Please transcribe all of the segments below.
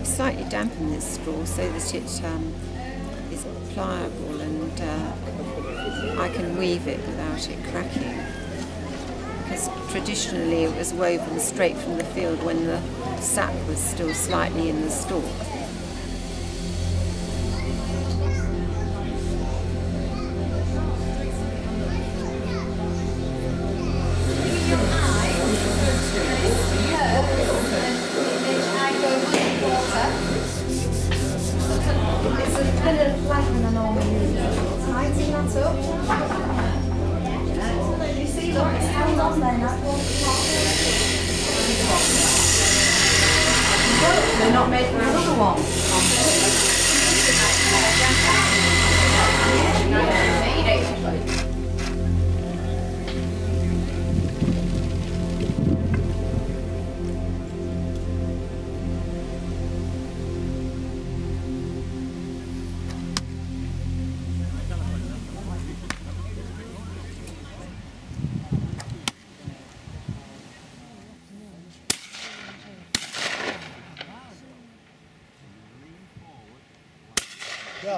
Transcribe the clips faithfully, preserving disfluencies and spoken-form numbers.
I've slightly dampened this straw so that it um, is pliable and uh, I can weave it without it cracking. Because traditionally it was woven straight from the field when the sap was still slightly in the stalk. They're not making another one. Yeah.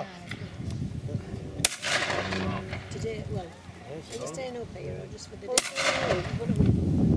Today, well, are you staying up here or just for the day?